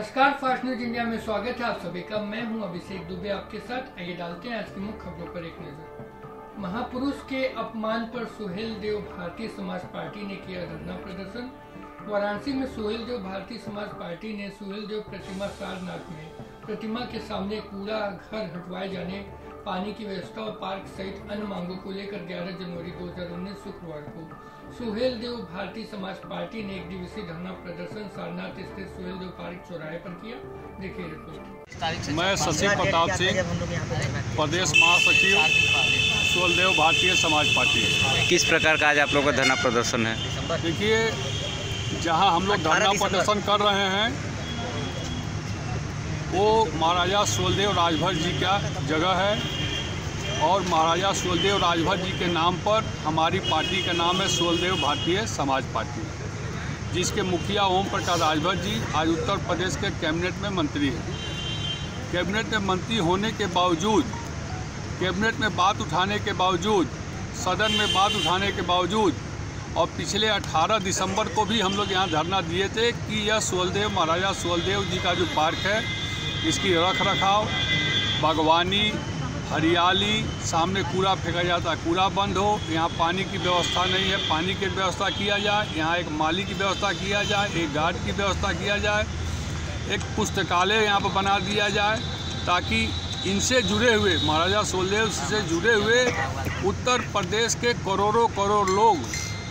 नमस्कार, fast news India में स्वागत है आप सभी का। मैं हूं अभिषेक दुबे आपके साथ। आइए डालते हैं आज की मुख्य खबरों पर एक नजर। महापुरुष के अपमान पर सुहेल देव भारतीय समाज पार्टी ने किया धरना प्रदर्शन। वाराणसी में सुहेल देव भारतीय समाज पार्टी ने सुहेल देव प्रतिमा सारनाथ में प्रतिमा के सामने कूड़ा घर हटवाए जाने, पानी की व्यवस्था और पार्क सहित अन्य मांगों को लेकर 11 जनवरी 2019 शुक्रवार को सुहेल देव भारतीय समाज पार्टी ने एक दिवसीय धरना प्रदर्शन सारनाथ स्थित सुहेल देव पार्क चौराहे पर किया। देखिए रिपोर्ट। मैं शशि प्रताप सिंह, प्रदेश महासचिव सुहेल देव भारतीय समाज पार्टी। किस प्रकार का आज आप लोगों का धरना प्रदर्शन है? देखिए, जहां हम लोग धरना प्रदर्शन कर रहे हैं वो महाराजा सुहेल देव राजभर जी का जगह है और महाराजा सुहेल देव राजभर जी के नाम पर हमारी पार्टी का नाम है सुहेल देव भारतीय समाज पार्टी, जिसके मुखिया ओम प्रकाश राजभर जी आज उत्तर प्रदेश के कैबिनेट में मंत्री हैं। कैबिनेट में मंत्री होने के बावजूद, कैबिनेट में बात उठाने के बावजूद, सदन में बात उठाने के बावजूद और पिछले 18 दिसंबर को भी हम लोग यहाँ धरना दिए थे कि यह सुहेल देव महाराजा सुहेल देव जी का जो पार्क है इसकी रख रखाव, बागवानी, हरियाली, सामने कूड़ा फेंका जाता है कूड़ा बंद हो, यहाँ पानी की व्यवस्था नहीं है पानी की व्यवस्था किया जाए, यहाँ एक माली की व्यवस्था किया जाए, एक गार्ड की व्यवस्था किया जाए, एक पुस्तकालय यहाँ पर बना दिया जाए ताकि इनसे जुड़े हुए महाराजा सुहेल देव से जुड़े हुए उत्तर प्रदेश के करोड़ों करोड़ लोग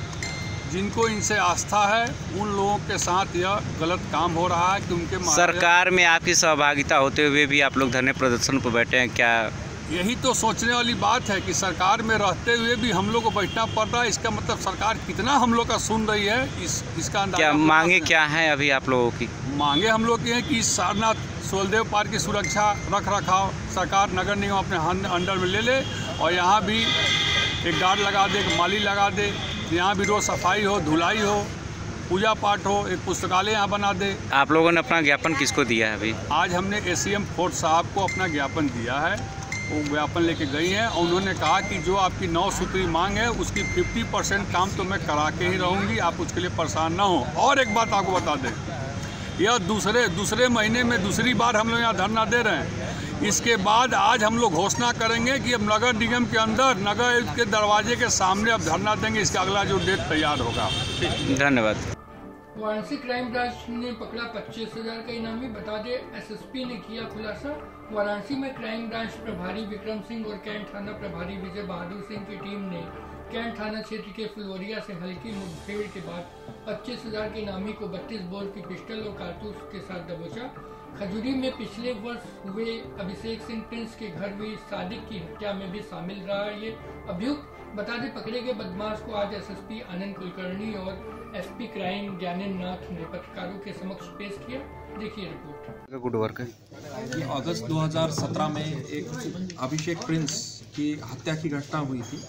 जिनको इनसे आस्था है उन लोगों के साथ यह गलत काम हो रहा है कि उनके सरकार में आपकी सहभागिता होते हुए भी आप लोग धरने प्रदर्शन पर बैठे हैं। क्या यही तो सोचने वाली बात है कि सरकार में रहते हुए भी हम लोग को बैठना पड़ रहा है? इसका मतलब सरकार कितना हम लोग का सुन रही है इसका अंदाजा। क्या मांगे क्या हैं अभी आप लोगों की? मांगे हम लोग की हैं कि सारनाथ सुहेल देव पार्क की सुरक्षा रख रखाव सरकार नगर निगम अपने अंडर में ले ले और यहाँ भी एक गार्ड लगा दे, एक माली लगा दे, यहाँ भी रोज सफाई हो, धुलाई हो, पूजा पाठ हो, एक पुस्तकालय यहाँ बना दे। आप लोगों ने अपना ज्ञापन किसको दिया है? अभी आज हमने एसीएम फोर्ट साहब को अपना ज्ञापन दिया है, वो ज्ञापन लेके गई हैं और उन्होंने कहा कि जो आपकी 9 सूत्री मांग है उसकी 50% काम तो मैं करा के ही रहूँगी, आप उसके लिए परेशान ना हो। और एक बात आपको बता दें, यह दूसरे महीने में दूसरी बार हम लोग यहाँ धरना दे रहे हैं। इसके बाद आज हम लोग घोषणा करेंगे कि अब नगर निगम के अंदर नगर के दरवाजे के सामने अब धरना देंगे। इसका अगला जो डेट तैयार होगा। धन्यवाद। वाराणसी क्राइम ब्रांच ने पकड़ा 25,000 का इनामी। बता दें, एसएसपी ने किया खुलासा। वाराणसी में क्राइम ब्रांच प्रभारी विक्रम सिंह और कैंट थाना प्रभारी विजय बहादुर सिंह की टीम ने कैंट थाना क्षेत्र के फुलवरिया से हल्की मुठभेड़ के बाद 25,000 के इनामी को 32 बोर की पिस्टल और कारतूस के साथ दबोचा। खजूरी में पिछले वर्ष हुए अभिषेक सिंह प्रिंस के घर हुई सादिक की हत्या में भी शामिल रहा है ये अभियुक्त। बता दें, पकड़े गए बदमाश को आज एसएसपी आनंद कुलकर्णी और एसपी क्राइम ज्ञानेन्द्र नाथ ने पत्रकारों के समक्ष पेश किया। देखिए रिपोर्ट। गुड वर्क है। अगस्त 2017 में एक अभिषेक प्रिंस की हत्या की घटना हुई थी,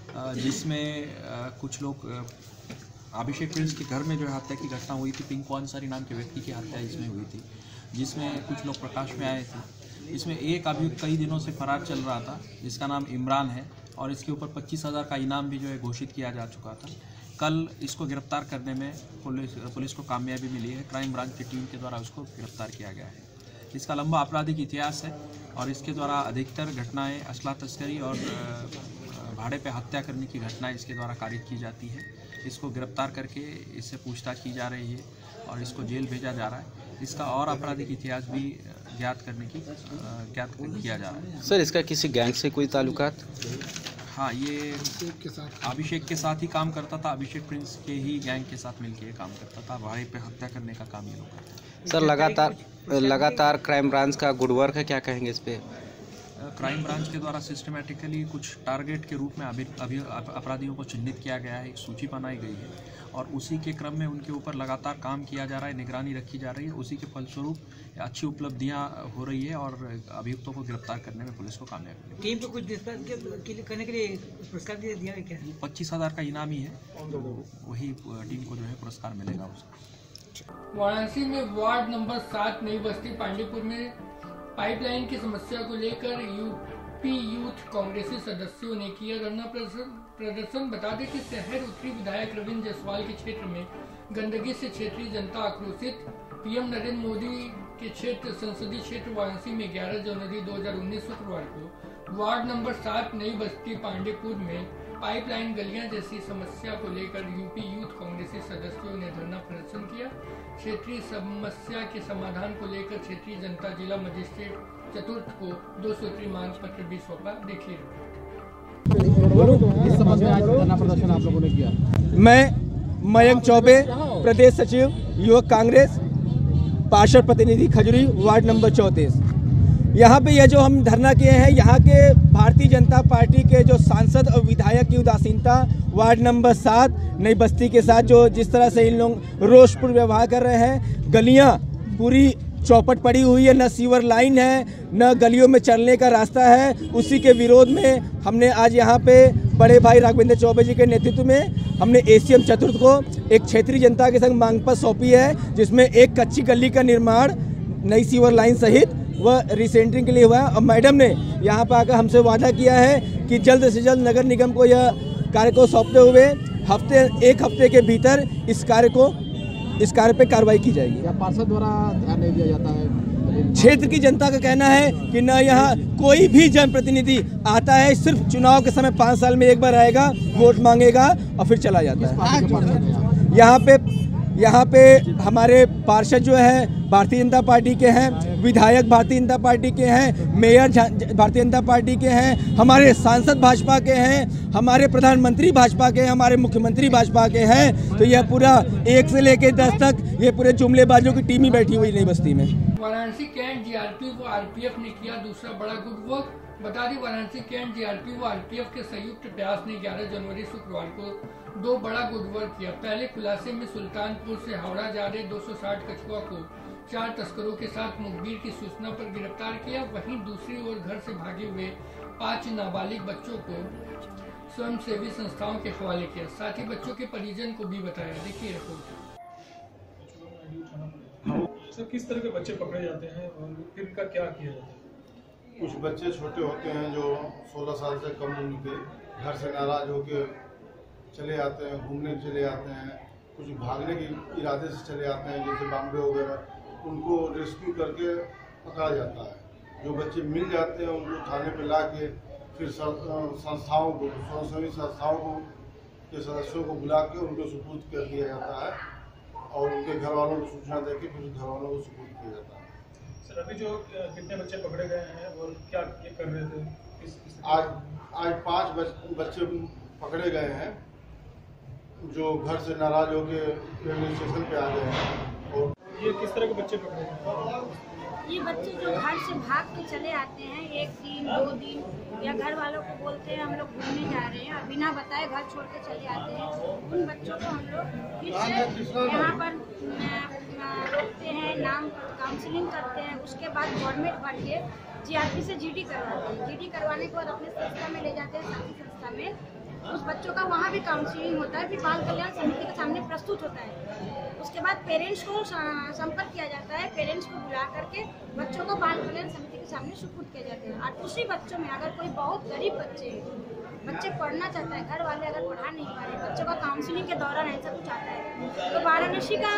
जिसमें कुछ लोग अभिषेक प्रिंस के घर में जो हत्या की घटना हुई थी, पिंकू अंसारी नाम के व्यक्ति की हत्या इसमें हुई थी, जिसमें कुछ लोग प्रकाश में आए थे। इसमें एक अभियुक्त कई दिनों से फरार चल रहा था जिसका नाम इमरान है और इसके ऊपर 25,000 का इनाम भी जो है घोषित किया जा चुका था। कल इसको गिरफ्तार करने में पुलिस को कामयाबी मिली है। क्राइम ब्रांच की टीम के द्वारा उसको गिरफ्तार किया गया है। इसका लंबा आपराधिक इतिहास है और इसके द्वारा अधिकतर घटनाएँ असला तस्करी और भाड़े पे हत्या करने की घटनाएं इसके द्वारा कारित की जाती है। इसको गिरफ्तार करके इससे पूछताछ की जा रही है और इसको जेल भेजा जा रहा है। इसका और आपराधिक इतिहास भी ज्ञात किया जा रहा है। सर, इसका किसी गैंग से कोई ताल्लुकात? हाँ, ये अभिषेक के साथ ही काम करता था। अभिषेक प्रिंस के ही गैंग के साथ मिलकर काम करता था। भाड़े पे हत्या करने का काम ये लोग करते हैं। सर, लगातार क्राइम ब्रांच का गुड वर्क है, क्या कहेंगे इस पे? क्राइम ब्रांच के द्वारा सिस्टमेटिकली कुछ टारगेट के रूप में अभी अपराधियों को चिन्हित किया गया है, एक सूची बनाई गई है और उसी के क्रम में उनके ऊपर लगातार काम किया जा रहा है, निगरानी रखी जा रही है। उसी के फलस्वरूप अच्छी उपलब्धियां हो रही है और अभियुक्तों को गिरफ्तार करने में पुलिस को कामयाबी मिली। टीम को कुछ करने के लिए पुरस्कार दिया है क्या? 25,000 का इनाम ही है, वही टीम को जो है पुरस्कार मिलेगा उसको। वाराणसी में वार्ड नंबर 7 नई बस्ती पांडेपुर में पाइपलाइन की समस्या को लेकर यूपी यूथ कांग्रेसी सदस्यों ने किया धरना प्रदर्शन। बता दें कि शहर उत्तरी विधायक रविंद्र जायसवाल के क्षेत्र में गंदगी से क्षेत्रीय जनता आक्रोशित। पीएम नरेंद्र मोदी के क्षेत्र संसदीय क्षेत्र वाराणसी में 11 जनवरी 2019 शुक्रवार को वार्ड नंबर 7 नई बस्ती पांडेपुर में पाइपलाइन गलियां जैसी समस्या को लेकर यूपी यूथ कांग्रेसी सदस्यों ने धरना प्रदर्शन किया। क्षेत्रीय समस्या के समाधान को लेकर क्षेत्रीय जनता जिला मजिस्ट्रेट चतुर्थ को 2 सूत्री मांग पत्र भी सौंपा। देखिए इस संबंध में आज धरना प्रदर्शन आप लोगों ने किया। मैं मयंक चौबे, प्रदेश सचिव युवक कांग्रेस, पार्षद प्रतिनिधि खजुरी, वार्ड नंबर 34। यहाँ पे यह जो हम धरना किए हैं, यहाँ के भारतीय जनता पार्टी के जो सांसद और विधायक की उदासीनता, वार्ड नंबर 7 नई बस्ती के साथ जो जिस तरह से इन लोग रोषपूर्ण व्यवहार कर रहे हैं, गलियाँ पूरी चौपट पड़ी हुई है, न सीवर लाइन है, न गलियों में चलने का रास्ता है। उसी के विरोध में हमने आज यहाँ पे बड़े भाई राघवेंद्र चौबे जी के नेतृत्व में हमने एसीएम चतुर्थ को एक क्षेत्रीय जनता के संग मांग पत्र सौंपी है, जिसमें एक कच्ची गली का निर्माण नई सीवर लाइन सहित वह रिसेंटरिंग के लिए हुआ है। और मैडम ने यहाँ पर आकर हमसे वादा किया है कि जल्द से जल्द नगर निगम को यह कार्य को सौंपते हुए एक हफ्ते के भीतर इस कार्य पे कार्रवाई की जाएगी। या पार्षद द्वारा ध्यान नहीं दिया जाता है? क्षेत्र की जनता का कहना है कि न यहाँ कोई भी जनप्रतिनिधि आता है, सिर्फ चुनाव के समय 5 साल में एक बार आएगा, वोट मांगेगा और फिर चला जाता है। यहाँ पे हमारे पार्षद जो है भारतीय जनता पार्टी के हैं, विधायक भारतीय जनता पार्टी के हैं, मेयर भारतीय जनता पार्टी के हैं, हमारे सांसद भाजपा के हैं, हमारे प्रधानमंत्री भाजपा के हैं, हमारे मुख्यमंत्री भाजपा के हैं। तो यह पूरा 1 से लेकर 10 तक ये पूरे जुमलेबाजों की टीम ही बैठी हुई नई बस्ती में। वाराणसी कैंट जीआरपी व आरपीएफ ने किया दूसरा बड़ा गुड वर्क। बता दें, वाराणसी कैंट जीआरपी व आरपीएफ के संयुक्त प्रयास ने 11 जनवरी शुक्रवार को 2 बड़ा गुड वर्क किया। पहले खुलासे में सुल्तानपुर से हावड़ा जा रहे 260 कछुआ को 4 तस्करों के साथ मुखबिर की सूचना पर गिरफ्तार किया। वहीं दूसरी ओर घर से भागे हुए 5 नाबालिग बच्चों को स्वयंसेवी संस्थाओं के हवाले किया। साथ ही बच्चों के परिजन को भी बताया। देखिए रिपोर्ट। सर, किस तरह के बच्चे पकड़े जाते हैं और फिर इनका क्या किया जाता है? कुछ बच्चे छोटे होते हैं जो 16 साल से कम उम्र के, घर से नाराज होकर चले आते हैं, घूमने चले आते हैं, कुछ भागने के इरादे से चले आते हैं, जैसे बॉम्बे वगैरह। उनको रेस्क्यू करके पकड़ा जाता है। जो बच्चे मिल जाते हैं उनको थाने पे ला के फिर संस्थाओं को, स्वयंसेवी संस्थाओं को के सदस्यों को बुला के उनको सुपुर्द कर दिया जाता है और उनके घर वालों को सूचना देके फिर घर वालों को सुपुर्द किया जाता है। सर, अभी जो कितने बच्चे पकड़े गए हैं और क्या कर रहे थे? आज 5 बच्चे पकड़े गए हैं जो घर से नाराज होकर रेलवे स्टेशन पे आ गए हैं। और ये किस तरह के बच्चे पकड़े गए? ये बच्चे जो घर से भाग के चले आते हैं, 1 दिन 2 दिन, या घर वालों को बोलते हैं हम लोग घूमने जा रहे हैं और बिना बताए घर छोड़ के चले आते हैं। उन बच्चों को हम लोग फिर से यहाँ पर रोकते हैं, नाम काउंसलिंग करते हैं। उसके बाद गवर्नमेंट भर के जीआरपी से जीडी करवाते हैं। जीडी करवाने के बाद अपने संस्था में ले जाते हैं, साथी संस्था में उस बच्चों का वहाँ भी काउंसलिंग होता है, फिर बाल कल्याण समिति के सामने प्रस्तुत होता है। उसके बाद पेरेंट्स को संपर्क किया जाता है, पेरेंट्स को बुला करके बच्चों को बाल कल्याण समिति के सामने सुपुर्द किया जाता है। और उसी बच्चों में अगर कोई बहुत गरीब बच्चे पढ़ना चाहता है, घर वाले अगर पढ़ा नहीं पा रहे, बच्चों का काउंसलिंग के दौरान ऐसा कुछ आता है, तो वाराणसी का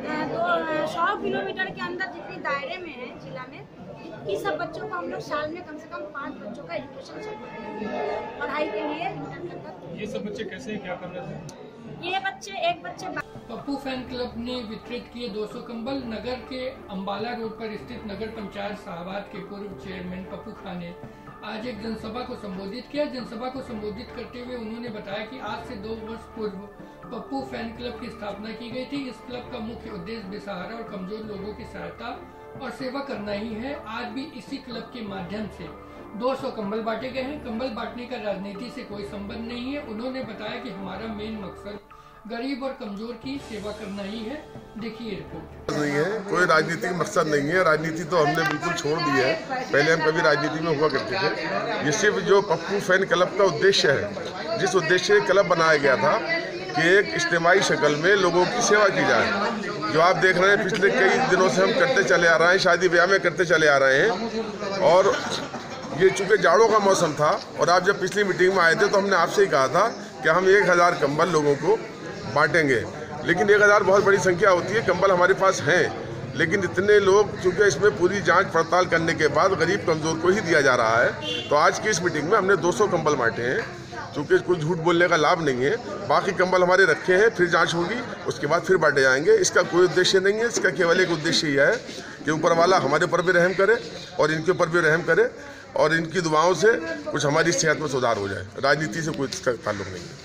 100 किलोमीटर के अंदर जितनी दायरे में है जिला में, इस सब बच्चों को हम लोग साल में कम से कम 5 बच्चों का एजुकेशन सपोर्ट पढ़ाई के लिए इंटर तक। ये सब बच्चे कैसे क्या कर रहे थे? ये बच्चे एक बच्चे पप्पू फैन क्लब ने वितरित किए 200 कंबल। नगर के अंबाला रोड पर स्थित नगर पंचायत शाहबाद के पूर्व चेयरमैन पप्पू खान ने आज एक जनसभा को संबोधित किया। जनसभा को संबोधित करते हुए उन्होंने बताया कि आज से 2 वर्ष पूर्व पप्पू फैन क्लब की स्थापना की गई थी। इस क्लब का मुख्य उद्देश्य बेसहारा और कमजोर लोगों की सहायता और सेवा करना ही है। आज भी इसी क्लब के माध्यम से 200 कंबल बांटे गए हैं। कंबल बांटने का राजनीति से कोई संबंध नहीं है। उन्होंने बताया कि हमारा मेन मकसद गरीब और कमजोर की सेवा करना ही है। देखिए रिपोर्ट। नहीं है, कोई राजनीतिक मकसद नहीं है। राजनीति तो हमने बिल्कुल छोड़ दी है। पहले हम कभी राजनीति में हुआ करते थे। ये सिर्फ जो पप्पू फैन क्लब का उद्देश्य है, जिस उद्देश्य से क्लब बनाया गया था कि एक इज्तिमाई शक्ल में लोगों की सेवा की जाए। जो आप देख रहे हैं पिछले कई दिनों से हम करते चले आ रहे हैं, शादी ब्याह में करते चले आ रहे हैं। और ये चूँकि जाड़ों का मौसम था और आप जब पिछली मीटिंग में आए थे तो हमने आपसे ही कहा था कि हम 1000 कंबल लोगों को बांटेंगे। लेकिन 1000 बहुत बड़ी संख्या होती है, कंबल हमारे पास हैं, लेकिन इतने लोग, चूँकि इसमें पूरी जांच पड़ताल करने के बाद गरीब कमज़ोर को ही दिया जा रहा है, तो आज की इस मीटिंग में हमने 200 कंबल बांटे हैं। चूँकि कोई झूठ बोलने का लाभ नहीं है, बाकी कंबल हमारे रखे हैं, फिर जांच होगी, उसके बाद फिर बांटे जाएंगे। इसका कोई उद्देश्य नहीं है, इसका केवल एक उद्देश्य यह है कि ऊपर वाला हमारे ऊपर भी रहम करे और इनके ऊपर भी रहम करे और इनकी दुआओं से कुछ हमारी सेहत में सुधार हो जाए। राजनीति से कोई इसका ताल्लुक नहीं है।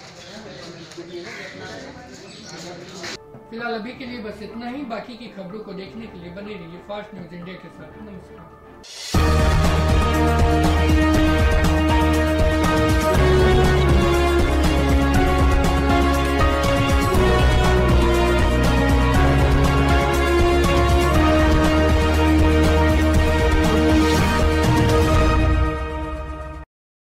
फिलहाल अभी के लिए बस इतना ही। बाकी की खबरों को देखने के लिए बने रहिए फास्ट न्यूज इंडिया के साथ। नमस्कार।